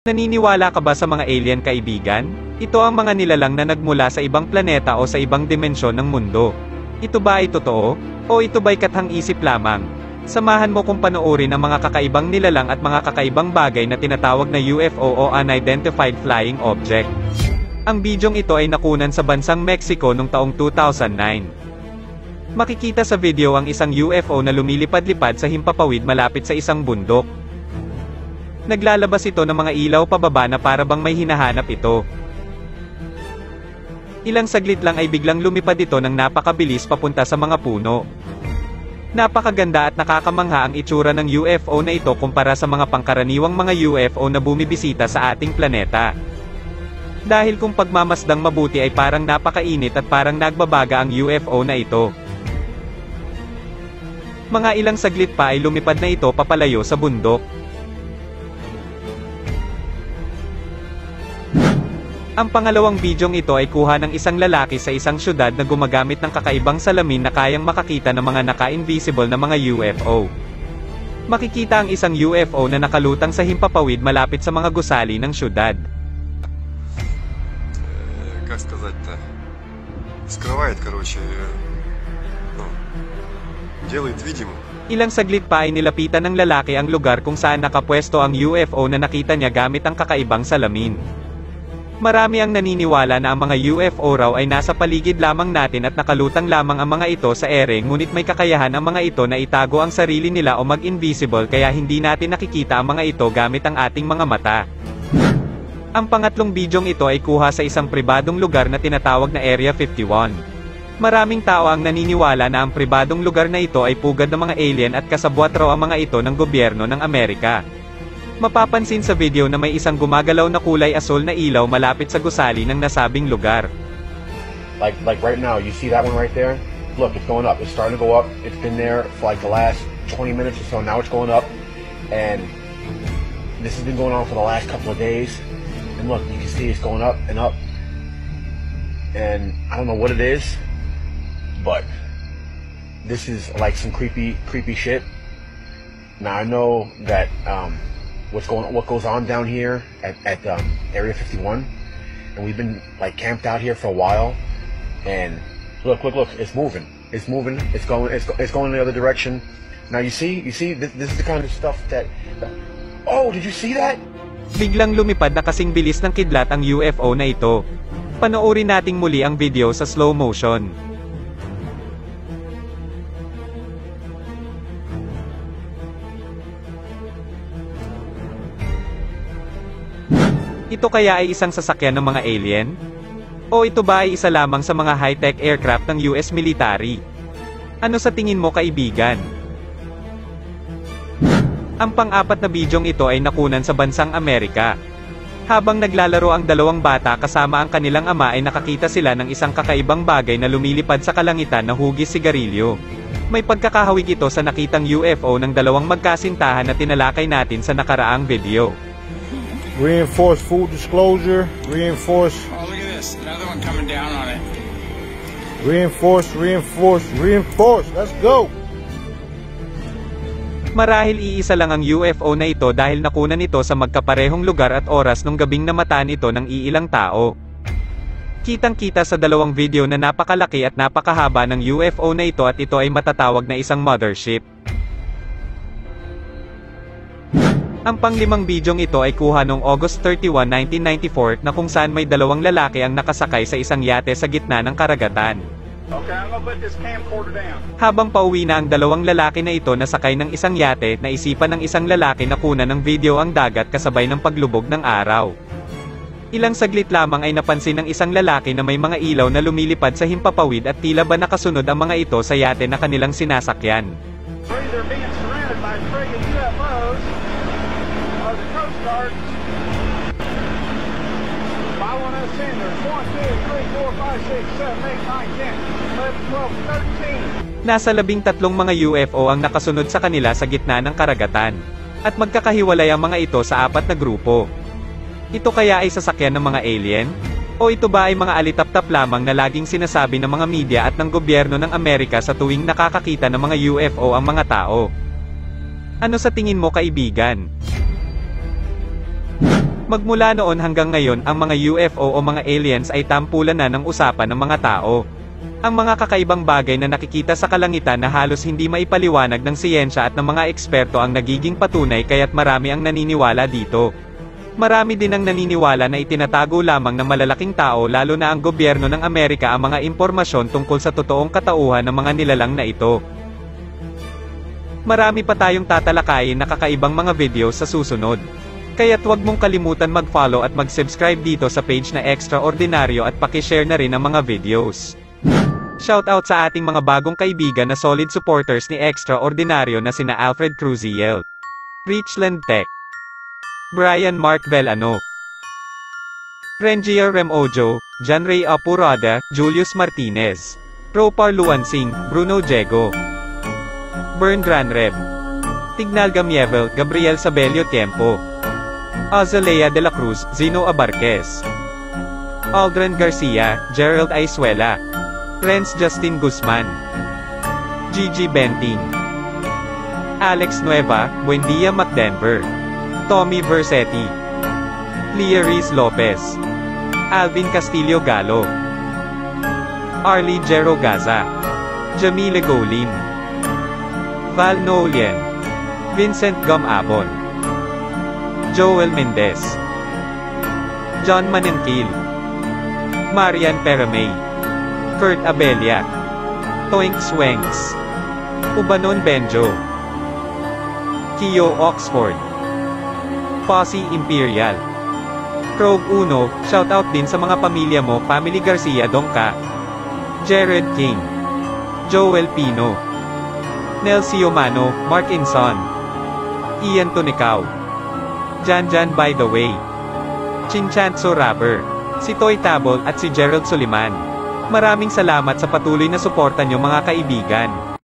Naniniwala ka ba sa mga alien, kaibigan? Ito ang mga nilalang na nagmula sa ibang planeta o sa ibang dimensyon ng mundo. Ito ba ay totoo? O ito ba'y kathang-isip lamang? Samahan mo kung panoorin ang mga kakaibang nilalang at mga kakaibang bagay na tinatawag na UFO o Unidentified Flying Object. Ang bidyong ito ay nakunan sa bansang Mexico noong taong 2009. Makikita sa video ang isang UFO na lumilipad-lipad sa himpapawid malapit sa isang bundok. Naglalabas ito ng mga ilaw pababa na para bang may hinahanap ito. Ilang saglit lang ay biglang lumipad ito ng napakabilis papunta sa mga puno. Napakaganda at nakakamangha ang itsura ng UFO na ito kumpara sa mga pangkaraniwang mga UFO na bumibisita sa ating planeta. Dahil kung pagmamasdang mabuti ay parang napakainit at parang nagbabaga ang UFO na ito. Mga ilang saglit pa ay lumipad na ito papalayo sa bundok. Ang pangalawang bidyong ito ay kuha ng isang lalaki sa isang syudad na gumagamit ng kakaibang salamin na kayang makakita ng mga naka-invisible na mga UFO. Makikita ang isang UFO na nakalutang sa himpapawid malapit sa mga gusali ng syudad. Как сказать-то? Скрывает, короче, делает видимым. Ilang saglit pa ay nilapitan ng lalaki ang lugar kung saan nakapwesto ang UFO na nakita niya gamit ang kakaibang salamin. Marami ang naniniwala na ang mga UFO raw ay nasa paligid lamang natin at nakalutang lamang ang mga ito sa ere, ngunit may kakayahan ang mga ito na itago ang sarili nila o mag-invisible kaya hindi natin nakikita ang mga ito gamit ang ating mga mata. Ang pangatlong bidyong ito ay kuha sa isang pribadong lugar na tinatawag na Area 51. Maraming tao ang naniniwala na ang pribadong lugar na ito ay pugad ng mga alien at kasabwat raw ang mga ito ng gobyerno ng Amerika. Mapapansin sa video na may isang gumagalaw na kulay asul na ilaw malapit sa gusali ng nasabing lugar. Like right now, you see that one right there? Look, it's going up. It's starting to go up. It's been there for like the last 20 minutes or so. Now it's going up. And this has been going on for the last couple of days. And look, you can see it's going up and up. And I don't know what it is, but this is like some creepy shit. Now I know that what goes on down here at Area 51, and we've been like camped out here for a while. And look, it's moving, it's going the other direction. Now you see this is the kind of stuff that. Oh, did you see that? Biglang lumipad na kasing bilis ng kidlat ang UFO na ito. Panoorin nating muli ang video sa slow motion. Ito kaya ay isang sasakyan ng mga alien? O ito ba ay isa lamang sa mga high-tech aircraft ng US military? Ano sa tingin mo, kaibigan? Ang pang-apat na bidyong ito ay nakunan sa bansang Amerika. Habang naglalaro ang dalawang bata kasama ang kanilang ama ay nakakita sila ng isang kakaibang bagay na lumilipad sa kalangitan na hugis sigarilyo. May pagkakahawig ito sa nakitang UFO ng dalawang magkasintahan na tinalakay natin sa nakaraang video. Reinforced full disclosure, reinforced. Oh, look at this. Another one coming down on it. Reinforced. Let's go. Marahil iisa lang ang UFO na ito dahil nakunan ito sa magkaparehong lugar at oras nung gabing namataan ito ng iilang tao. Kitang-kita sa dalawang video na napakalaki at napakahaba ng UFO na ito at ito ay matatawag na isang mothership. Ang panglimang bidyong ito ay kuha noong August 31, 1994 na kung saan may dalawang lalaki ang nakasakay sa isang yate sa gitna ng karagatan. Okay, I'm gonna put this camcorder down. Habang pauwi na ang dalawang lalaki na ito na sakay ng isang yate, naisipan ng isang lalaki na kunan ng video ang dagat kasabay ng paglubog ng araw. Ilang saglit lamang ay napansin ng isang lalaki na may mga ilaw na lumilipad sa himpapawid at tila ba nakasunod ang mga ito sa yate na kanilang sinasakyan. They're being surrounded by friggin' UFOs. The Coast Guard. I want to ascend. There's 1, 2, 3, 4, 5, 6, 7, 8, 9, 10, 11, 12, 13. Nasa 13 mga UFO ang nakasunod sa kanila sa gitna ng karagatan. At magkakahiwalay ang mga ito sa 4 na grupo. Ito kaya ay sasakyan ng mga alien? O ito ba ay mga alitap-tap lamang na laging sinasabi ng mga media at ng gobyerno ng Amerika sa tuwing nakakakita ng mga UFO ang mga tao? Ano sa tingin mo, kaibigan? Magmula noon hanggang ngayon ang mga UFO o mga aliens ay tampulan na ng usapan ng mga tao. Ang mga kakaibang bagay na nakikita sa kalangitan na halos hindi maipaliwanag ng siyensya at ng mga eksperto ang nagiging patunay kaya't marami ang naniniwala dito. Marami din ang naniniwala na itinatago lamang ng malalaking tao lalo na ang gobyerno ng Amerika ang mga impormasyon tungkol sa totoong katauhan ng mga nilalang na ito. Marami pa tayong tatalakayin na kakaibang mga video sa susunod. Kaya't huwag mong kalimutan mag-follow at mag-subscribe dito sa page na Extraordinaryo at paki-share na rin ang mga videos. Shoutout sa ating mga bagong kaibigan na solid supporters ni Extraordinaryo na sina Alfred Cruziel, Richland Tech, Brian Mark Velano, Rengier Remojo, John Ray Apurada, Julius Martinez, Ropar Luansing, Bruno Diego, Bern Granreb, Tignal Gamievel, Gabriel Sabelio Tiempo, Azalea de la Cruz, Zino Abarquez, Aldrin Garcia, Gerald Aisuela, Renz Justin Guzman, Gigi Benting, Alex Nueva, Buendia McDenver, Tommy Versetti, Lia Riz Lopez, Alvin Castillo Galo, Arlie Jero Gaza, Jamile Golin, Val Nolien, Vincent Gum Abon, Joel Mendez, John Manengkil, Marian Peramay, Kurt Abelia, Toink Swengs, Ubanon Benjo, Kio Oxford, Posse Imperial, Krog Uno, shoutout din sa mga pamilya mo, Family Garcia Dongka, Jared King, Joel Pino, Nelcio Mano, Mark Inson, Ian Tunicao, Janjan by the way, Chinchanzo Rapper, si Toy Tabol at si Gerald Suliman. Maraming salamat sa patuloy na suporta nyo mga kaibigan.